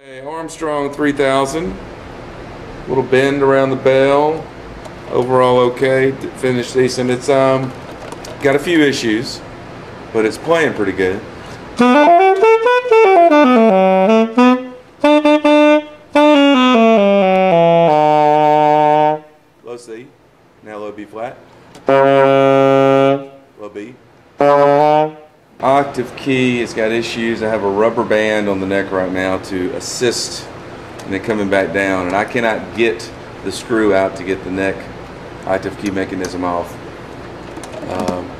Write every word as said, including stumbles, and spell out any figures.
Okay, Armstrong three thousand. Little bend around the bell. Overall okay. Finished decent. It's um got a few issues, but it's playing pretty good. Low C. Now low B flat. Low B. Octave key, it's got issues. I have a rubber band on the neck right now to assist in it coming back down, and I cannot get the screw out to get the neck octave key mechanism off. Um,